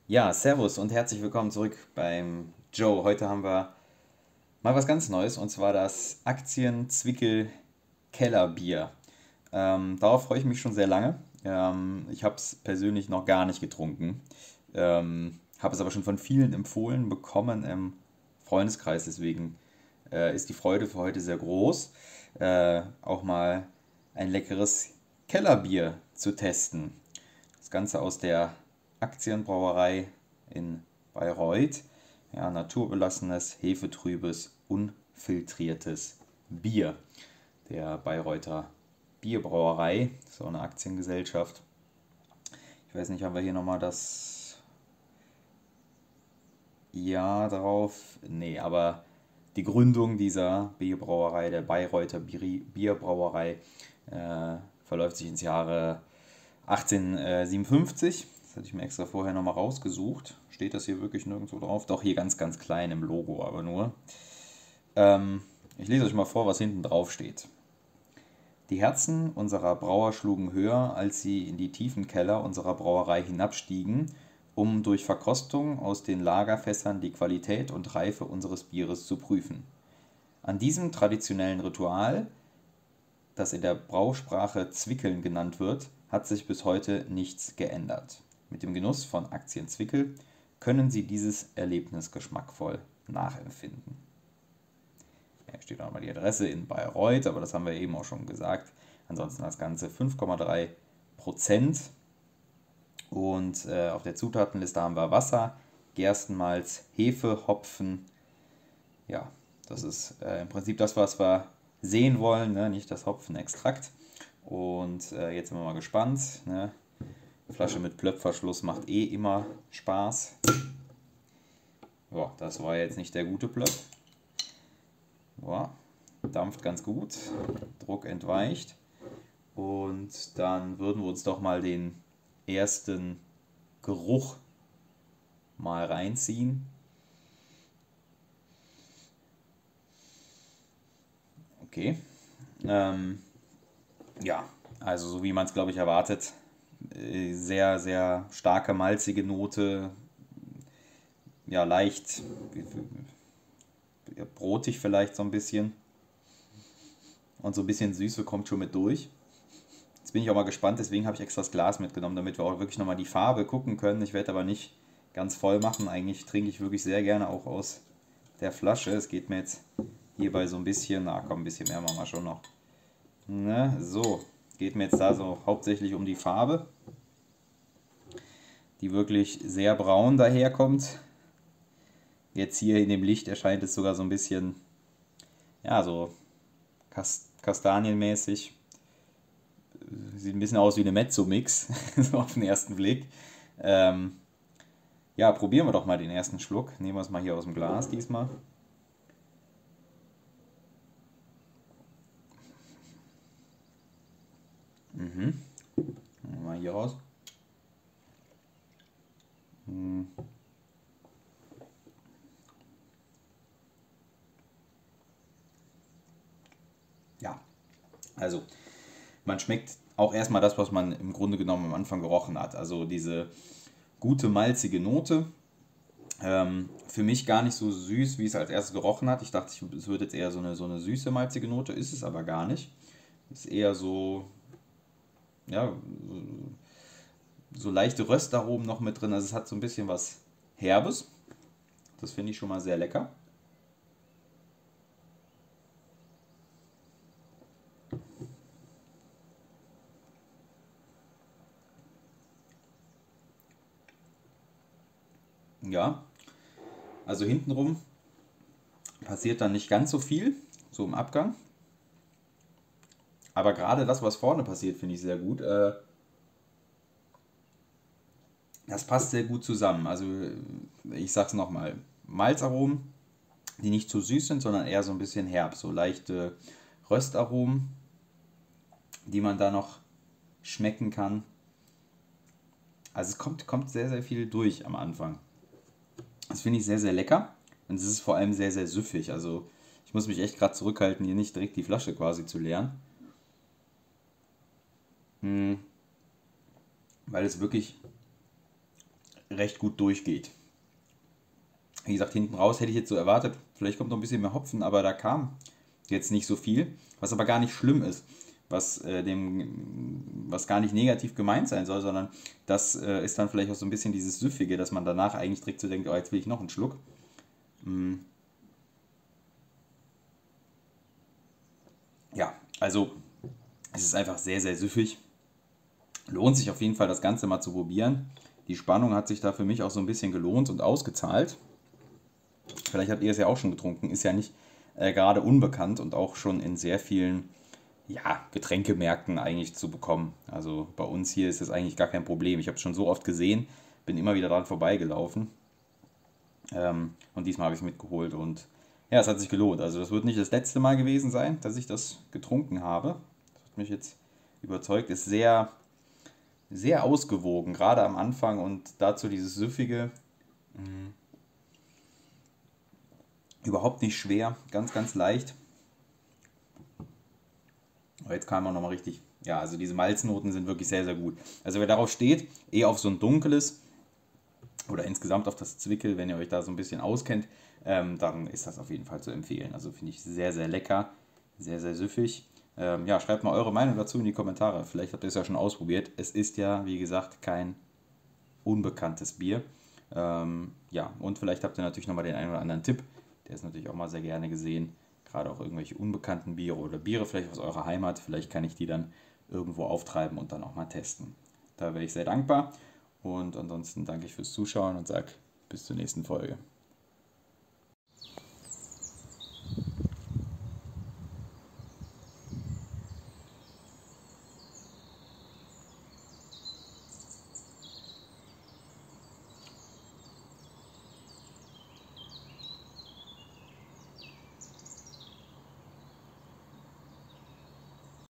Ja, Servus und herzlich willkommen zurück beim Joe. Heute haben wir mal was ganz Neues und zwar das Aktien-Zwickel Kellerbier. Darauf freue ich mich schon sehr lange. Ich habe es persönlich noch gar nicht getrunken. Habe es aber schon von vielen empfohlen bekommen im Freundeskreis. Deswegen ist die Freude für heute sehr groß, auch mal ein leckeres Kellerbier zu testen. Das Ganze aus der Aktienbrauerei in Bayreuth. Ja, naturbelassenes, hefetrübes, unfiltriertes Bier der Bayreuther Bierbrauerei, so eine Aktiengesellschaft. Ich weiß nicht, haben wir hier nochmal das Jahr drauf? Nee, aber die Gründung dieser Bierbrauerei, der Bayreuther Bierbrauerei, verläuft sich ins Jahre 1857. Das hatte ich mir extra vorher nochmal rausgesucht. Steht das hier wirklich nirgendwo drauf? Doch hier ganz, ganz klein im Logo, aber nur. Ich lese euch mal vor, was hinten drauf steht. Die Herzen unserer Brauer schlugen höher, als sie in die tiefen Keller unserer Brauerei hinabstiegen, um durch Verkostung aus den Lagerfässern die Qualität und Reife unseres Bieres zu prüfen. An diesem traditionellen Ritual, das in der Brausprache Zwickeln genannt wird, hat sich bis heute nichts geändert. Mit dem Genuss von Aktienzwickel können Sie dieses Erlebnis geschmackvoll nachempfinden. Hier steht auch mal die Adresse in Bayreuth, aber das haben wir eben auch schon gesagt. Ansonsten das Ganze 5,3%. Und auf der Zutatenliste haben wir Wasser, Gerstenmalz, Hefe, Hopfen. Ja, das ist im Prinzip das, was wir sehen wollen, ne? Nicht das Hopfenextrakt. Und jetzt sind wir mal gespannt. Ne? Flasche mit Plöpfverschluss macht eh immer Spaß. Boah, das war jetzt nicht der gute Plöpf. Boah, dampft ganz gut, Druck entweicht. Und dann würden wir uns doch mal den ersten Geruch mal reinziehen. Okay. Ähm, ja, also so wie man es, glaube ich, erwartet. Sehr, sehr starke, malzige Note. Ja, leicht brotig vielleicht so ein bisschen. Und so ein bisschen Süße kommt schon mit durch. Jetzt bin ich auch mal gespannt, deswegen habe ich extra das Glas mitgenommen, damit wir auch wirklich nochmal die Farbe gucken können. Ich werde aber nicht ganz voll machen. Eigentlich trinke ich wirklich sehr gerne auch aus der Flasche. Es geht mir jetzt hierbei so ein bisschen, na komm, ein bisschen mehr machen wir schon noch. Ne, so, geht mir jetzt da so hauptsächlich um die Farbe, die wirklich sehr braun daherkommt. Jetzt hier in dem Licht erscheint es sogar so ein bisschen, ja, so kastanienmäßig. Sieht ein bisschen aus wie eine Mezzo-Mix, so auf den ersten Blick. Ähm, ja, probieren wir doch mal den ersten Schluck. Nehmen wir es mal hier aus dem Glas diesmal. Mal hier raus. Ja, also man schmeckt auch erstmal das, was man im Grunde genommen am Anfang gerochen hat. Also diese gute malzige Note. Für mich gar nicht so süß, wie es als erstes gerochen hat. Ich dachte, es wird jetzt eher so eine süße malzige Note, ist es aber gar nicht. Ist eher so, ja, so leichte Röstaromen noch mit drin. Also es hat so ein bisschen was Herbes. Das finde ich schon mal sehr lecker. Ja, also hintenrum passiert dann nicht ganz so viel, so im Abgang. Aber gerade das, was vorne passiert, finde ich sehr gut. Das passt sehr gut zusammen. Also ich sag's nochmal, Malzaromen, die nicht zu süß sind, sondern eher so ein bisschen herb. So leichte Röstaromen, die man da noch schmecken kann. Also es kommt sehr, sehr viel durch am Anfang. Das finde ich sehr, sehr lecker. Und es ist vor allem sehr, sehr süffig. Also ich muss mich echt gerade zurückhalten, hier nicht direkt die Flasche quasi zu leeren. Weil es wirklich recht gut durchgeht. Wie gesagt, hinten raus hätte ich jetzt so erwartet, vielleicht kommt noch ein bisschen mehr Hopfen, aber da kam jetzt nicht so viel, was aber gar nicht schlimm ist, was gar nicht negativ gemeint sein soll, sondern das ist dann vielleicht auch so ein bisschen dieses Süffige, dass man danach eigentlich direkt so denkt, oh, jetzt will ich noch einen Schluck. Ja, also es ist einfach sehr, sehr süffig. Lohnt sich auf jeden Fall, das Ganze mal zu probieren. Die Spannung hat sich da für mich auch so ein bisschen gelohnt und ausgezahlt. Vielleicht habt ihr es ja auch schon getrunken, ist ja nicht gerade unbekannt und auch schon in sehr vielen Getränkemärkten eigentlich zu bekommen. Also bei uns hier ist das eigentlich gar kein Problem. Ich habe es schon so oft gesehen, bin immer wieder dran vorbeigelaufen. Und diesmal habe ich es mitgeholt und ja, es hat sich gelohnt. Also das wird nicht das letzte Mal gewesen sein, dass ich das getrunken habe. Das hat mich jetzt überzeugt. Ist sehr, sehr ausgewogen, gerade am Anfang und dazu dieses Süffige. Überhaupt nicht schwer, ganz, ganz leicht. Aber jetzt kam man nochmal richtig. Ja, also diese Malznoten sind wirklich sehr, sehr gut. Also wer darauf steht, auf so ein dunkles oder insgesamt auf das Zwickel, wenn ihr euch da so ein bisschen auskennt, dann ist das auf jeden Fall zu empfehlen. Also finde ich sehr, sehr lecker, sehr, sehr süffig. Ja, schreibt mal eure Meinung dazu in die Kommentare. Vielleicht habt ihr es ja schon ausprobiert. Es ist ja, wie gesagt, kein unbekanntes Bier. Ja, und vielleicht habt ihr natürlich nochmal den einen oder anderen Tipp. Der ist natürlich auch mal sehr gerne gesehen. Gerade auch irgendwelche unbekannten Biere oder Biere vielleicht aus eurer Heimat. Vielleicht kann ich die dann irgendwo auftreiben und dann auch mal testen. Da wäre ich sehr dankbar. Und ansonsten danke ich fürs Zuschauen und sage bis zur nächsten Folge.